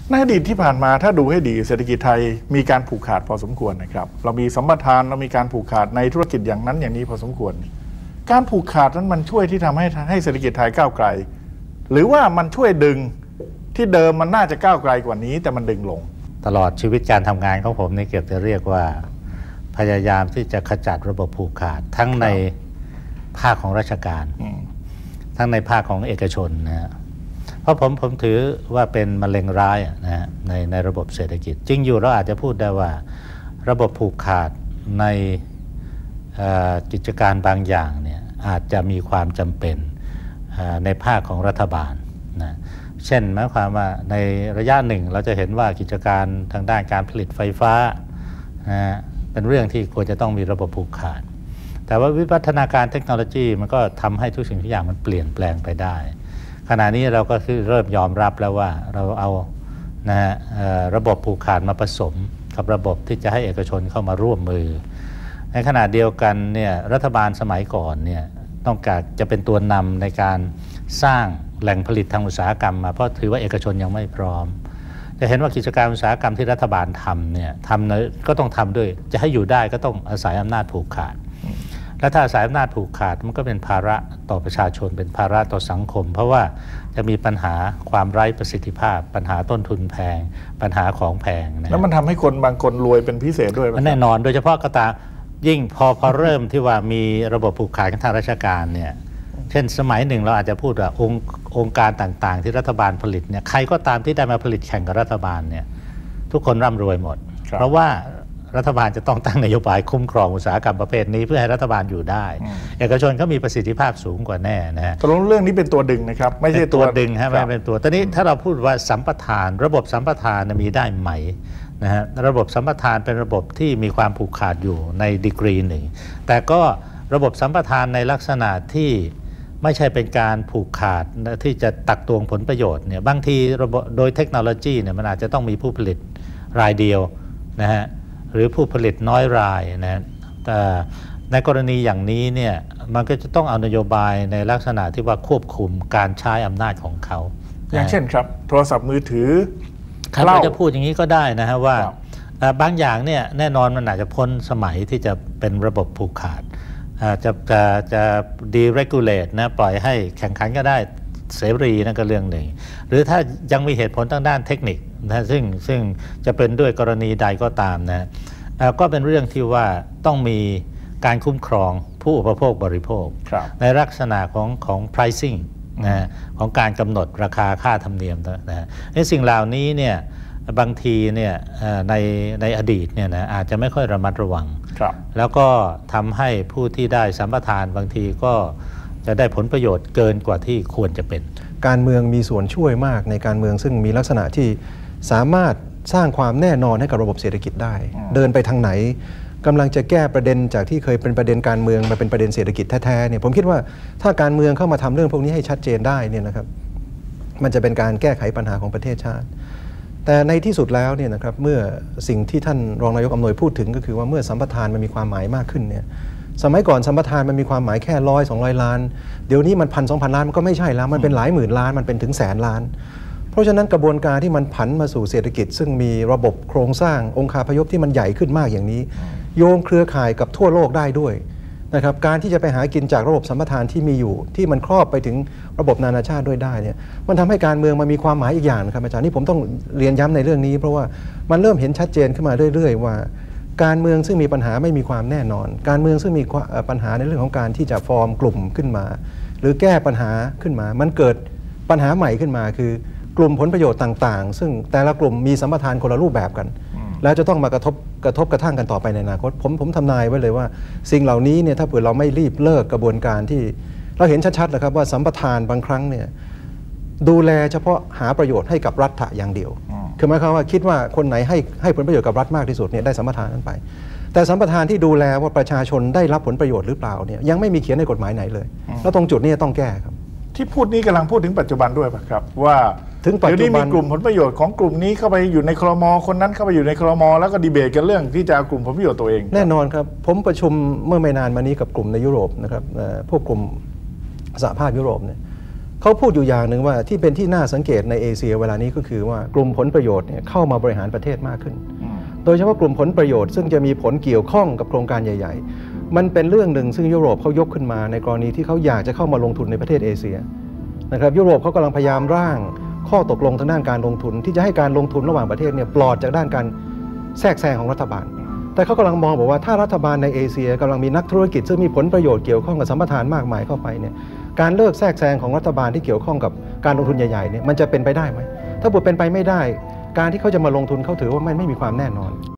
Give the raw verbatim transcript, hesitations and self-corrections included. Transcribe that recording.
ในอดีตที่ผ่านมาถ้าดูให้ดีเศรษฐกิจไทยมีการผูกขาดพอสมควรนะครับเรามีสัมปทานเรามีการผูกขาดในธุรกิจอย่างนั้นอย่างนี้พอสมควรการผูกขาดนั้นมันช่วยที่ทำให้ให้เศรษฐกิจไทยก้าวไกลหรือว่ามันช่วยดึงที่เดิมมันน่าจะก้าวไกลกว่านี้แต่มันดึงลงตลอดชีวิตการทำงานของผมนี่เกือบจะเรียกว่าพยายามที่จะขจัดระบบผูกขาดทั้งในภาคของราชการทั้งในภาคของเอกชนนะฮะเพราะผมผมถือว่าเป็นมะเร็งร้ายนะฮะในในระบบเศรษฐกิจจริงอยู่เราอาจจะพูดได้ว่าระบบผูกขาดในกิจการบางอย่างเนี่ยอาจจะมีความจำเป็นในภาคของรัฐบาลนะเช่นหมายความว่าในระยะหนึ่งเราจะเห็นว่ากิจการทางด้านการผลิตไฟฟ้านะเป็นเรื่องที่ควรจะต้องมีระบบผูกขาดแต่ว่าวิวัฒนาการเทคโนโลยีมันก็ทำให้ทุกสิ่งทุกอย่างมันเปลี่ยนแปลงไปได้ขณะนี้เราก็คือเริ่มยอมรับแล้วว่าเราเอานะฮะระบบผูกขาดมาผสมกับระบบที่จะให้เอกชนเข้ามาร่วมมือในขณะเดียวกันเนี่ยรัฐบาลสมัยก่อนเนี่ยต้องการจะเป็นตัวนำในการสร้างแหล่งผลิตทางอุตสาหกรรมมาเพราะถือว่าเอกชนยังไม่พร้อมจะเห็นว่ากิจการอุตสาหกรรมที่รัฐบาลทำเนี่ยทำก็ต้องทำด้วยจะให้อยู่ได้ก็ต้องอาศัยอำนาจผูกขาดและถ้าอาศัยอำนาจผูกขาดมันก็เป็นภาระต่อประชาชนเป็นภาระต่อสังคมเพราะว่าจะมีปัญหาความไร้ประสิทธิภาพปัญหาต้นทุนแพงปัญหาของแพงนะแล้วมันทำให้คนบางคนรวยเป็นพิเศษด้วยแน่นอนโดยเฉพาะก็ตามยิ่งพอพอเริ่มที่ว่ามีระบบผูกขาดทางราชการเนี่ยเช่นสมัยหนึ่งเราอาจจะพูดว่าองค์องค์การต่างๆที่รัฐบาลผลิตเนี่ยใครก็ตามที่ได้มาผลิตแข่งกับรัฐบาลเนี่ยทุกคนร่ำรวยหมดเพราะว่ารัฐบาลจะต้องตั้งนโยบายคุ้มครองอุตสาหกรรมประเภทนี้เพื่อให้รัฐบาลอยู่ได้เอกชนเขามีประสิทธิภาพสูงกว่าแน่นะฮะตกลงเรื่องนี้เป็นตัวดึงนะครับไม่ใช่ตัวดึงฮะไม่เป็นตัวตอนนี้ถ้าเราพูดว่าสัมปทานระบบสัมปทานมีได้ไหมนะฮะระบบสัมปทานเป็นระบบที่มีความผูกขาดอยู่ในดีกรีหนึ่งแต่ก็ระบบสัมปทานในลักษณะที่ไม่ใช่เป็นการผูกขาดที่จะตักตวงผลประโยชน์เนี่ยบางทีระบบโดยเทคโนโลยีเนี่ยมันอาจจะต้องมีผู้ผลิตรายเดียวนะฮะหรือผู้ผลิตน้อยรายนะแต่ในกรณีอย่างนี้เนี่ยมันก็จะต้องเอานโยบายในลักษณะที่ว่าควบคุมการใช้อำนาจของเขาอย่างเช่นครับโทรศัพท์มือถือเราจะพูดอย่างนี้ก็ได้นะฮะว่าบางอย่างเนี่ยแน่นอนมันอาจจะพ้นสมัยที่จะเป็นระบบผูกขาดจะจะจะ deregulate นะปล่อยให้แข่งขันก็ได้เสรีนั่นก็เรื่องหนึ่งหรือถ้ายังมีเหตุผลทางด้านเทคนิคนะซึ่งซึ่งจะเป็นด้วยกรณีใดก็ตามนะก็เป็นเรื่องที่ว่าต้องมีการคุ้มครองผู้อุปโภคบริโภคในลักษณะของของ pricing นะของการกำหนดราคาค่าธรรมเนียมนะในสิ่งเหล่านี้เนี่ยบางทีเนี่ยในในอดีตเนี่ยนะอาจจะไม่ค่อยระมัดระวังแล้วก็ทำให้ผู้ที่ได้สัมปทานบางทีก็จะได้ผลประโยชน์เกินกว่าที่ควรจะเป็นการเมืองมีส่วนช่วยมากในการเมืองซึ่งมีลักษณะที่สามารถสร้างความแน่นอนให้กับระบบเศรษฐกิจได้เดินไปทางไหนกำลังจะแก้ประเด็นจากที่เคยเป็นประเด็นการเมืองมาเป็นประเด็นเศรษฐกิจแท้ๆเนี่ยผมคิดว่าถ้าการเมืองเข้ามาทำเรื่องพวกนี้ให้ชัดเจนได้เนี่ยนะครับมันจะเป็นการแก้ไขปัญหาของประเทศชาติแต่ในที่สุดแล้วเนี่ยนะครับเมื่อสิ่งที่ท่านรองนายกอำนวยพูดถึงก็คือว่าเมื่อสัมปทานมันมีความหมายมากขึ้นเนี่ยสมัยก่อนสัมปทานมันมีความหมายแค่ร้อยสองร้อยล้านเดี๋ยวนี้มันพันสองพันล้านมันก็ไม่ใช่แล้วมันเป็นหลายหมื่นล้านมันเป็นถึงแสนล้านเพราะฉะนั้นกระบวนการที่มันผันมาสู่เศรษฐกิจซึ่งมีระบบโครงสร้างองค์คาพยพที่มันใหญ่ขึ้นมากอย่างนี้โยงเครือข่ายกับทั่วโลกได้ด้วยนะครับการที่จะไปหากินจากระบบสัมปทานที่มีอยู่ที่มันครอบไปถึงระบบนานาชาติด้วยได้เนี่ยมันทำให้การเมืองมันมีความหมายอีกอย่างนะครับอาจารย์นี่ผมต้องเรียนย้ำในเรื่องนี้เพราะว่ามันเริ่มเห็นชัดเจนขึ้นมาเรื่อยๆว่าการเมืองซึ่งมีปัญหาไม่มีความแน่นอนการเมืองซึ่งมีปัญหาในเรื่องของการที่จะฟอร์มกลุ่มขึ้นมาหรือแก้ปัญหาขึ้นมามันเกิดปัญหาใหม่ขึ้นมาคือกลุ่มผลประโยชน์ต่างๆซึ่งแต่ละกลุ่มมีสัมปทานคนละรูปแบบกันแล้วจะต้องมากระทบกระทบกระทั่งกันต่อไปในอนาคตผมผมทำนายไว้เลยว่าสิ่งเหล่านี้เนี่ยถ้าเผื่อเราไม่รีบเลิกกระบวนการที่เราเห็นชัดๆเลยครับว่าสัมปทานบางครั้งเนี่ยดูแลเฉพาะหาประโยชน์ให้กับรัฐอย่างเดียวคือหมายความว่าคิดว่าคนไหนให้ให้ผลประโยชน์กับรัฐมากที่สุดเนี่ยได้สัมปทานนั้นไปแต่สัมปทานที่ดูแลว่าประชาชนได้รับผลประโยชน์หรือเปล่าเนี่ยยังไม่มีเขียนในกฎหมายไหนเลยแล้วตรงจุดนี้ต้องแก้ครับที่พูดนี้กำลังพูดถึงปัจจุบันด้วยป่ะครับว่าถึงปัจจุบันมีกลุ่มผลประโยชน์ของกลุ่มนี้เข้าไปอยู่ในครม.คนนั้นเข้าไปอยู่ในครม.แล้วก็ดีเบตกันเรื่องที่จะเอากลุ่มผลประโยชน์ตัวเองแน่นอนครับผมประชุมเมื่อไม่นานมานี้กับกลุ่มในยุโรปนะครับพวกกลุ่มสหภาพยุโรปเนี่ยเเขาพูดอยู่อย่างหนึ่งว่าที่เป็นที่น่าสังเกตในเอเชียเวลานี้ก็คือว่ากลุ่มผลประโยชน์เนี่ยเข้ามาบริหารประเทศมากขึ้นโดยเฉพาะกลุ่มผลประโยชน์ซึ่งจะมีผลเกี่ยวข้องกับโครงการใหญ่ๆมันเป็นเรื่องหนึ่งซึ่งยุโรปเขายกขึ้นมาในกรณีที่เขาอยากจะเข้ามาลงทุนในประเทศเอเชียนะครับยุโรปเขากำลังพยายามร่างข้อตกลงทางด้านการลงทุนที่จะให้การลงทุนระหว่างประเทศเนี่ยปลอดจากด้านการแทรกแซงของรัฐบาลแต่เขากำลังมองบอกว่าถ้ารัฐบาลในเอเชียกำลังมีนักธุรกิจซึ่งมีผลประโยชน์เกี่ยวข้องกับสัมปทานมากมายเข้าไปเนี่ยการเลิกแทรกแซงของรัฐบาลที่เกี่ยวข้องกับการลงทุนใหญ่ๆเนี่ยมันจะเป็นไปได้ไหมถ้าบุตรเป็นไปไม่ได้การที่เขาจะมาลงทุนเขาถือว่ามันไม่มีความแน่นอน